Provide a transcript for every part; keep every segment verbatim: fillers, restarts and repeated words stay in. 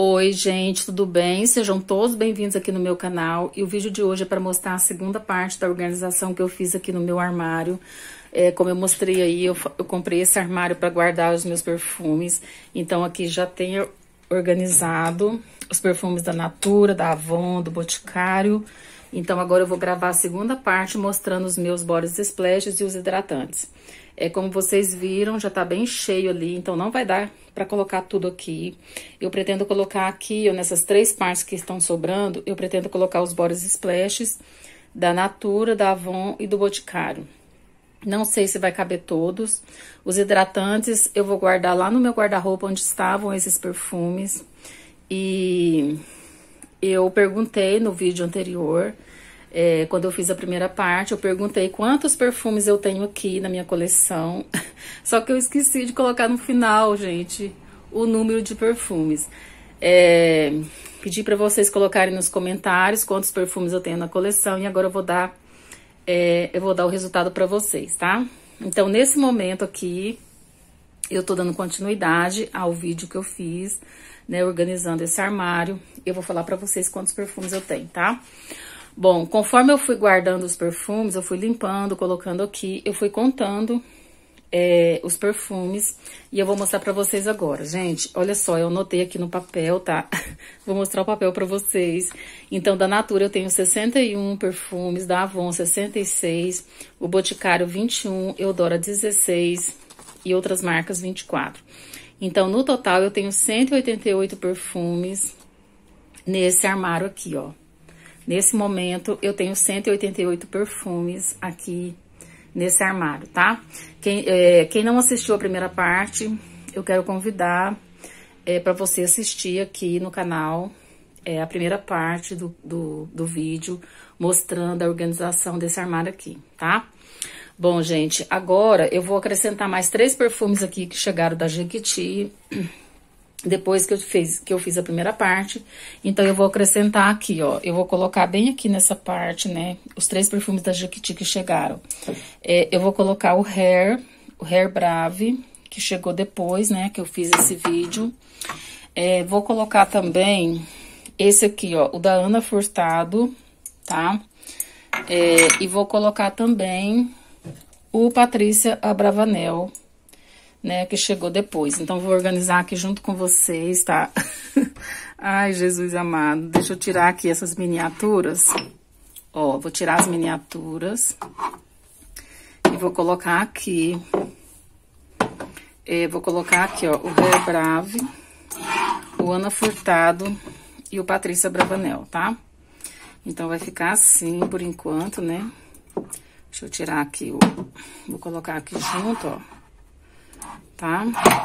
Oi, gente, tudo bem? Sejam todos bem-vindos aqui no meu canal. E o vídeo de hoje é para mostrar a segunda parte da organização que eu fiz aqui no meu armário. É, como eu mostrei aí, eu, eu comprei esse armário para guardar os meus perfumes. Então, aqui já tenho organizado os perfumes da Natura, da Avon, do Boticário. Então, agora eu vou gravar a segunda parte mostrando os meus body splashes e os hidratantes. É, como vocês viram, já tá bem cheio ali, então não vai dar pra colocar tudo aqui. Eu pretendo colocar aqui, ó, nessas três partes que estão sobrando, eu pretendo colocar os body splashes da Natura, da Avon e do Boticário. Não sei se vai caber todos. Os hidratantes eu vou guardar lá no meu guarda-roupa onde estavam esses perfumes. E eu perguntei no vídeo anterior, é, quando eu fiz a primeira parte, eu perguntei quantos perfumes eu tenho aqui na minha coleção. Só que eu esqueci de colocar no final, gente, o número de perfumes. É, pedi para vocês colocarem nos comentários quantos perfumes eu tenho na coleção e agora eu vou dar, é, eu vou dar o resultado para vocês, tá? Então, nesse momento aqui, eu tô dando continuidade ao vídeo que eu fiz, né, organizando esse armário. Eu vou falar para vocês quantos perfumes eu tenho, tá? Bom, conforme eu fui guardando os perfumes, eu fui limpando, colocando aqui, eu fui contando é, os perfumes e eu vou mostrar pra vocês agora. Gente, olha só, eu anotei aqui no papel, tá? Vou mostrar o papel pra vocês. Então, da Natura eu tenho sessenta e um perfumes, da Avon sessenta e seis, o Boticário vinte e um, Eudora dezesseis e outras marcas vinte e quatro. Então, no total eu tenho cento e oitenta e oito perfumes nesse armário aqui, ó. Nesse momento, eu tenho cento e oitenta e oito perfumes aqui nesse armário, tá? Quem, é, quem não assistiu a primeira parte, eu quero convidar é, para você assistir aqui no canal é, a primeira parte do, do, do vídeo, mostrando a organização desse armário aqui, tá? Bom, gente, agora eu vou acrescentar mais três perfumes aqui que chegaram da Jequiti, depois que eu, fiz, que eu fiz a primeira parte. Então, eu vou acrescentar aqui, ó. Eu vou colocar bem aqui nessa parte, né? Os três perfumes da Jequiti que chegaram. É, eu vou colocar o Hair, o Hair Brave, que chegou depois, né? Que eu fiz esse vídeo. É, vou colocar também esse aqui, ó. O da Ana Furtado, tá? É, e vou colocar também o Patrícia Abravanel, né, que chegou depois. Então, vou organizar aqui junto com vocês, tá? Ai, Jesus amado. Deixa eu tirar aqui essas miniaturas. Ó, vou tirar as miniaturas. E vou colocar aqui. É, vou colocar aqui, ó, o Hair Brave, o Ana Furtado e o Patrícia Abravanel, tá? Então, vai ficar assim por enquanto, né? Deixa eu tirar aqui o... Vou colocar aqui junto, ó. Tá?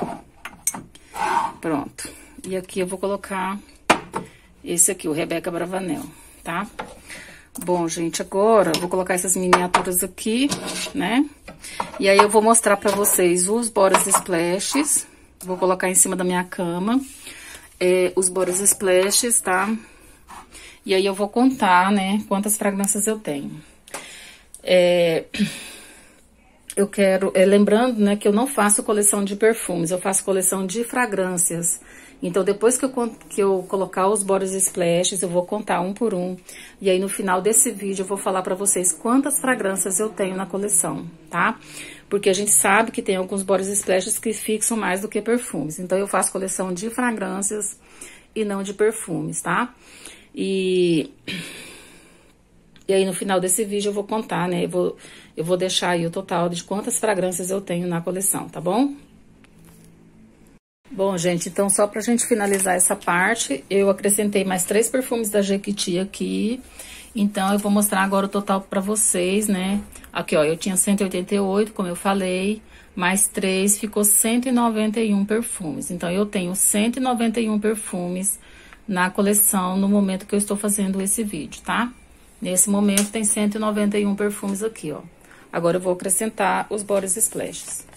Pronto. E aqui eu vou colocar esse aqui, o Rebeca Bravanel, tá? Bom, gente, agora eu vou colocar essas miniaturas aqui, né? E aí eu vou mostrar pra vocês os body splashes. Vou colocar em cima da minha cama é, os body splashes, tá? E aí eu vou contar, né, quantas fragrâncias eu tenho. É... Eu quero, é, lembrando, né, que eu não faço coleção de perfumes, eu faço coleção de fragrâncias. Então, depois que eu, que eu colocar os body splashes, eu vou contar um por um. E aí, no final desse vídeo, eu vou falar pra vocês quantas fragrâncias eu tenho na coleção, tá? Porque a gente sabe que tem alguns body splashes que fixam mais do que perfumes. Então, eu faço coleção de fragrâncias e não de perfumes, tá? E... E aí, no final desse vídeo, eu vou contar, né? Eu vou, eu vou deixar aí o total de quantas fragrâncias eu tenho na coleção, tá bom? Bom, gente, então, só pra gente finalizar essa parte, eu acrescentei mais três perfumes da Jequiti aqui. Então, eu vou mostrar agora o total pra vocês, né? Aqui, ó, eu tinha cento e oitenta e oito, como eu falei, mais três, ficou cento e noventa e um perfumes. Então, eu tenho cento e noventa e um perfumes na coleção no momento que eu estou fazendo esse vídeo, tá? Nesse momento, tem cento e noventa e um perfumes aqui, ó. Agora, eu vou acrescentar os body splashes.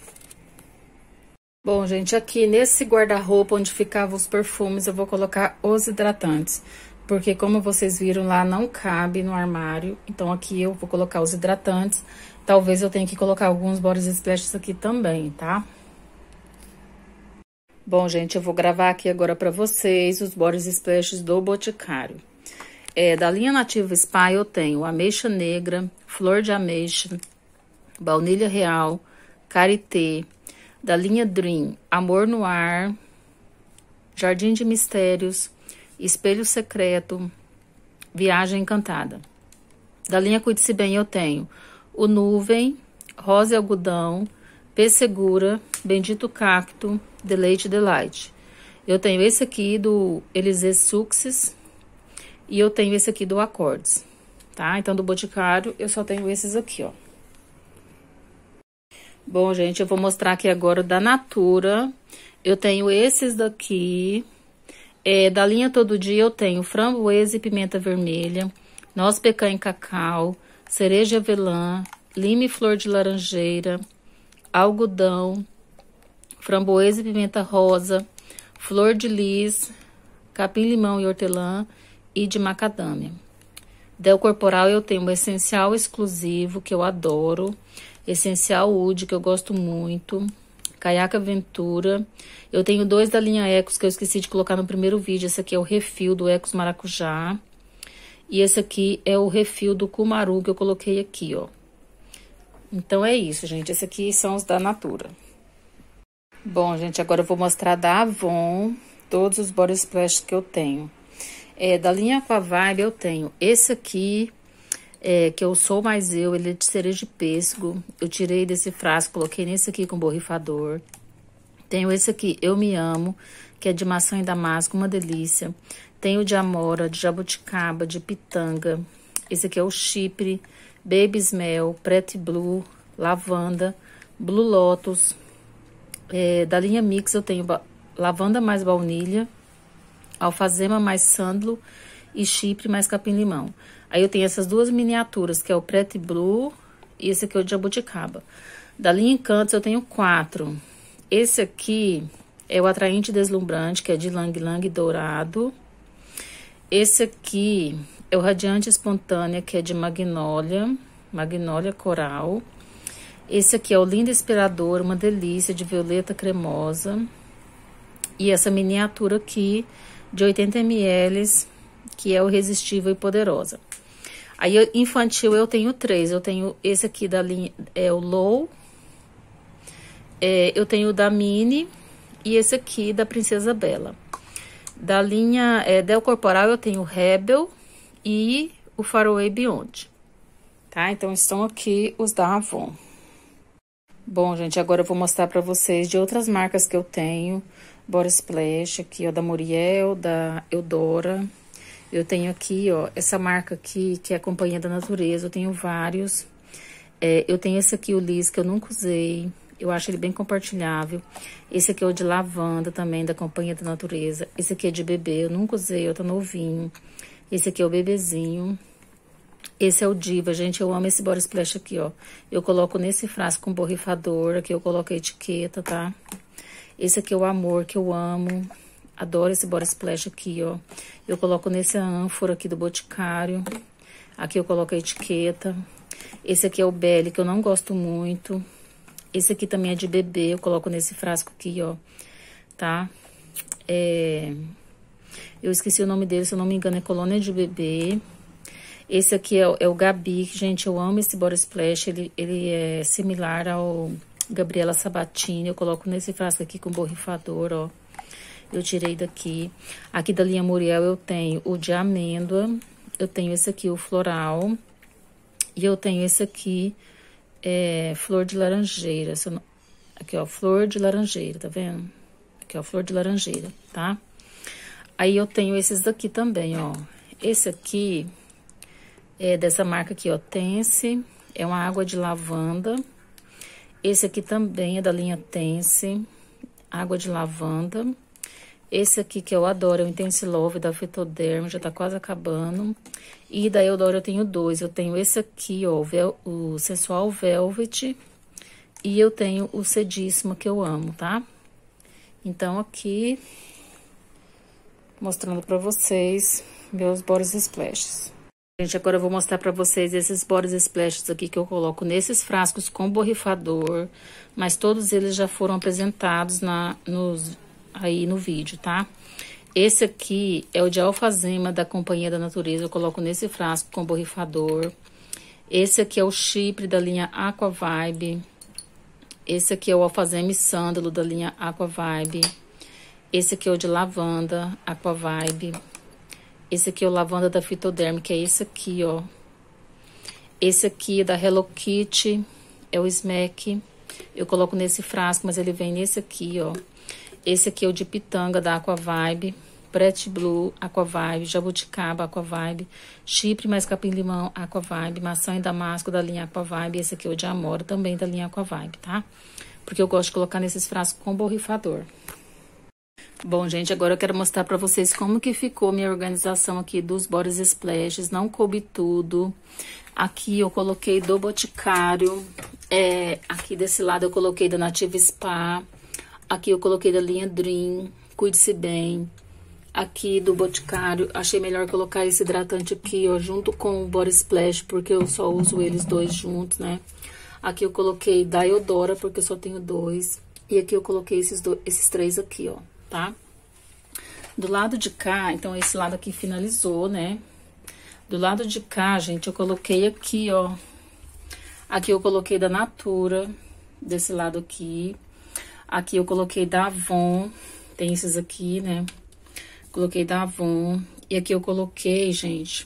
Bom, gente, aqui nesse guarda-roupa onde ficavam os perfumes, eu vou colocar os hidratantes. Porque, como vocês viram lá, não cabe no armário. Então, aqui eu vou colocar os hidratantes. Talvez eu tenha que colocar alguns body splashes aqui também, tá? Bom, gente, eu vou gravar aqui agora pra vocês os Body Splashes do Boticário. É, da linha Nativa Spa eu tenho ameixa negra, flor de ameixa, baunilha real, karité. Da linha Dream, Amor no Ar, Jardim de Mistérios, Espelho Secreto, Viagem Encantada. Da linha Cuide-se Bem eu tenho o Nuvem, Rosa e Algodão, P-Segura, Bendito Cacto, Deleite Delight. Eu tenho esse aqui do Elysée Success e eu tenho esse aqui do Acordes, tá? Então, do Boticário, eu só tenho esses aqui, ó. Bom, gente, eu vou mostrar aqui agora da Natura. Eu tenho esses daqui. É, da linha Todo Dia eu tenho framboesa e pimenta vermelha, noz pecan e cacau, cereja e avelã, lima e flor de laranjeira, algodão, framboesa e pimenta rosa, flor de lis, capim limão e hortelã e de macadâmia. Del Corporal eu tenho um essencial exclusivo que eu adoro, essencial Oud que eu gosto muito, Caiaca Ventura. Eu tenho dois da linha Ecos que eu esqueci de colocar no primeiro vídeo. Esse aqui é o refil do Ecos Maracujá. E esse aqui é o refil do Kumaru que eu coloquei aqui, ó. Então é isso, gente. Esse aqui são os da Natura. Bom, gente, agora eu vou mostrar da Avon todos os Body Splash que eu tenho. É, da linha Aquavibe eu tenho esse aqui, é, que eu sou mais eu, ele é de cereja de pêssego. Eu tirei desse frasco, coloquei nesse aqui com borrifador. Tenho esse aqui, Eu Me Amo, que é de maçã e damasco, uma delícia. Tenho de amora, de jabuticaba, de pitanga. Esse aqui é o Chipre, Baby's Mel, Pretty Blue, lavanda, Blue Lotus. É, da linha Mix eu tenho lavanda mais baunilha, alfazema mais sândalo e chipre mais capim-limão. Aí eu tenho essas duas miniaturas, que é o Pretty Blue e esse aqui é o de jabuticaba. Da linha Encantos eu tenho quatro. Esse aqui é o Atraente Deslumbrante, que é de Lang Lang dourado. Esse aqui é o Radiante Espontânea, que é de Magnólia, Magnólia Coral. Esse aqui é o Linda Inspirador, uma delícia, de violeta cremosa. E essa miniatura aqui, de oitenta mililitros, que é o Resistível e Poderosa. Aí, infantil, eu tenho três. Eu tenho esse aqui da linha, é o Low. É, eu tenho o da Mini e esse aqui da Princesa Bela. Da linha é, Del Corporal, eu tenho o Rebel e o Faraway Beyond. Tá? Então, estão aqui os da Avon. Bom, gente, agora eu vou mostrar pra vocês de outras marcas que eu tenho. Body Splash, aqui, ó, da Muriel, da Eudora. Eu tenho aqui, ó, essa marca aqui, que é a Companhia da Natureza. Eu tenho vários. É, eu tenho esse aqui, o Liz, que eu nunca usei. Eu acho ele bem compartilhável. Esse aqui é o de lavanda também, da Companhia da Natureza. Esse aqui é de bebê, eu nunca usei, eu tô novinho. Esse aqui é o bebezinho. Esse é o Diva, gente, eu amo esse Body Splash aqui, ó. Eu coloco nesse frasco com borrifador, aqui eu coloco a etiqueta, tá? Esse aqui é o Amor, que eu amo. Adoro esse Body Splash aqui, ó. Eu coloco nesse ânfora aqui do Boticário. Aqui eu coloco a etiqueta. Esse aqui é o Belle, que eu não gosto muito. Esse aqui também é de bebê, eu coloco nesse frasco aqui, ó. Tá? É... Eu esqueci o nome dele, se eu não me engano, é Colônia de Bebê. Esse aqui é, é o Gabi, gente, eu amo esse Body Splash, ele, ele é similar ao Gabriela Sabatini. Eu coloco nesse frasco aqui com borrifador, ó. Eu tirei daqui. Aqui da linha Muriel eu tenho o de amêndoa, eu tenho esse aqui, o floral, e eu tenho esse aqui, é, flor de laranjeira. Não... Aqui, ó, flor de laranjeira, tá vendo? Aqui, ó, flor de laranjeira, tá? Aí eu tenho esses daqui também, ó. Esse aqui... É dessa marca aqui, ó, Tense, é uma água de lavanda. Esse aqui também é da linha Tense, água de lavanda. Esse aqui que eu adoro é o Intense Love da Fitoderm, já tá quase acabando. E da Eudora eu tenho dois, eu tenho esse aqui, ó, o Sensual Velvet. E eu tenho o Cedíssima, que eu amo, tá? Então, aqui, mostrando pra vocês meus Body Splashes. Gente, agora eu vou mostrar pra vocês esses Body Splashes aqui que eu coloco nesses frascos com borrifador, mas todos eles já foram apresentados na, nos, aí no vídeo, tá? Esse aqui é o de alfazema da Companhia da Natureza, eu coloco nesse frasco com borrifador. Esse aqui é o chipre da linha Aqua Vibe. Esse aqui é o alfazema e sândalo da linha Aqua Vibe. Esse aqui é o de lavanda, Aqua Vibe. Esse aqui é o lavanda da Fitoderm, que é esse aqui, ó. Esse aqui é da Hello Kitty, é o Smack. Eu coloco nesse frasco, mas ele vem nesse aqui, ó. Esse aqui é o de pitanga da Aqua Vibe, Pretty Blue, Aqua Vibe, jabuticaba, Aqua Vibe, chipre mais capim-limão, Aqua Vibe, maçã e damasco da linha Aqua Vibe. Esse aqui é o de amora, também da linha Aqua Vibe, tá? Porque eu gosto de colocar nesses frascos com borrifador. Bom, gente, agora eu quero mostrar pra vocês como que ficou minha organização aqui dos Body Splashes. Não coube tudo. Aqui eu coloquei do Boticário. É, aqui desse lado eu coloquei da Nativa Spa. Aqui eu coloquei da linha Dream, Cuide-se Bem. Aqui do Boticário, achei melhor colocar esse hidratante aqui, ó, junto com o Body Splash, porque eu só uso eles dois juntos, né? Aqui eu coloquei da Eudora, porque eu só tenho dois. E aqui eu coloquei esses, dois, esses três aqui, ó, tá? Do lado de cá, então esse lado aqui finalizou, né? Do lado de cá, gente, eu coloquei aqui, ó. Aqui eu coloquei da Natura, desse lado aqui. Aqui eu coloquei da Avon, tem esses aqui, né? Coloquei da Avon. E aqui eu coloquei, gente,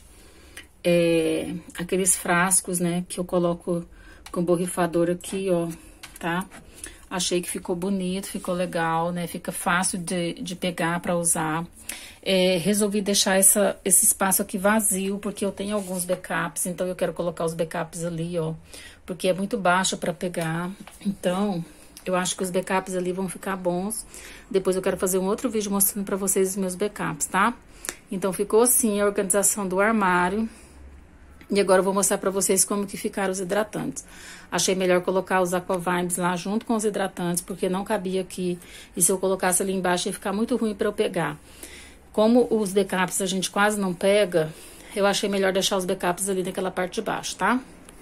é, aqueles frascos, né? Que eu coloco com borrifador aqui, ó, tá? Achei que ficou bonito, ficou legal, né? Fica fácil de, de pegar pra usar. É, resolvi deixar essa, esse espaço aqui vazio, porque eu tenho alguns backups, então eu quero colocar os backups ali, ó. Porque é muito baixo pra pegar, então... Eu acho que os backups ali vão ficar bons. Depois eu quero fazer um outro vídeo mostrando pra vocês os meus backups, tá? Então, ficou assim a organização do armário. E agora eu vou mostrar pra vocês como que ficaram os hidratantes. Achei melhor colocar os Aqua Vibes lá junto com os hidratantes, porque não cabia aqui. E se eu colocasse ali embaixo, ia ficar muito ruim pra eu pegar. Como os backups a gente quase não pega, eu achei melhor deixar os backups ali naquela parte de baixo, tá?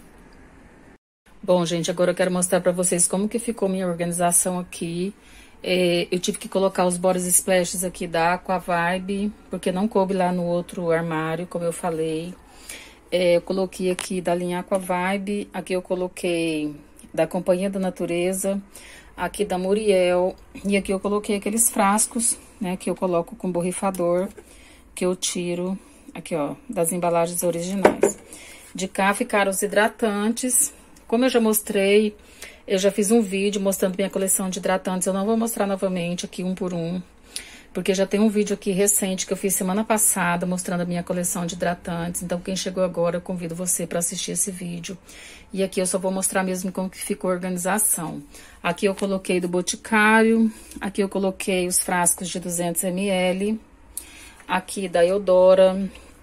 Bom, gente, agora eu quero mostrar pra vocês como que ficou minha organização aqui. É, eu tive que colocar os Body Splashes aqui da Aqua Vibe, porque não coube lá no outro armário, como eu falei. É, eu coloquei aqui da linha Aqua Vibe, aqui eu coloquei da Companhia da Natureza, aqui da Muriel, e aqui eu coloquei aqueles frascos, né, que eu coloco com borrifador, que eu tiro, aqui ó, das embalagens originais. De cá ficaram os hidratantes. Como eu já mostrei, eu já fiz um vídeo mostrando minha coleção de hidratantes. Eu não vou mostrar novamente aqui um por um, porque já tem um vídeo aqui recente que eu fiz semana passada mostrando a minha coleção de hidratantes. Então, quem chegou agora, eu convido você para assistir esse vídeo. E aqui eu só vou mostrar mesmo como que ficou a organização. Aqui eu coloquei do Boticário, aqui eu coloquei os frascos de duzentos mililitros, aqui da Eudora,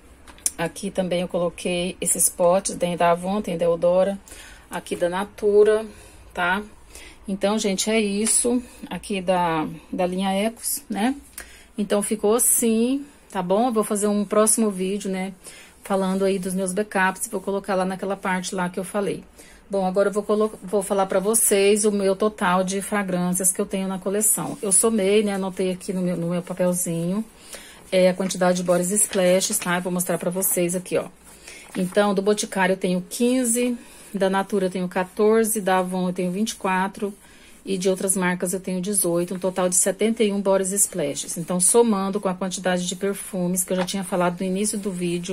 aqui também eu coloquei esses potes, tem da Avon, tem da Eudora. Aqui da Natura, tá? Então, gente, é isso. Aqui da, da linha Ecos, né? Então, ficou assim, tá bom? Eu vou fazer um próximo vídeo, né? Falando aí dos meus backups. Vou colocar lá naquela parte lá que eu falei. Bom, agora eu vou, vou falar pra vocês o meu total de fragrâncias que eu tenho na coleção. Eu somei, né? Anotei aqui no meu, no meu papelzinho é, a quantidade de Body Splashes, tá? Eu vou mostrar pra vocês aqui, ó. Então, do Boticário eu tenho quinze... Da Natura eu tenho quatorze, da Avon eu tenho vinte e quatro e de outras marcas eu tenho dezoito, um total de setenta e um Body Splashes. Então, somando com a quantidade de perfumes que eu já tinha falado no início do vídeo,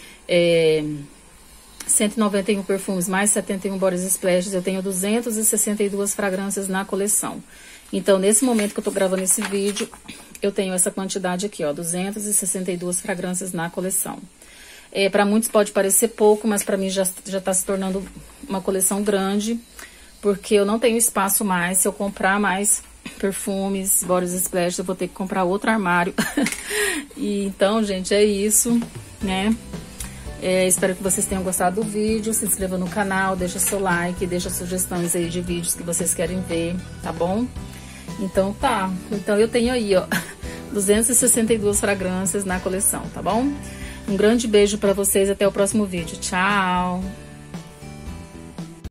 é, cento e noventa e um perfumes mais setenta e um Body Splashes, eu tenho duzentas e sessenta e duas fragrâncias na coleção. Então, nesse momento que eu tô gravando esse vídeo, eu tenho essa quantidade aqui, ó, duzentas e sessenta e duas fragrâncias na coleção. É, para muitos pode parecer pouco, mas para mim já, já tá se tornando uma coleção grande, porque eu não tenho espaço mais. Se eu comprar mais perfumes, Body Splash, eu vou ter que comprar outro armário. E então, gente, é isso, né? É, espero que vocês tenham gostado do vídeo. Se inscreva no canal, deixa seu like, deixa sugestões aí de vídeos que vocês querem ver, tá bom? Então tá, então eu tenho aí, ó, duzentas e sessenta e duas fragrâncias na coleção, tá bom? Um grande beijo pra vocês, até o próximo vídeo. Tchau!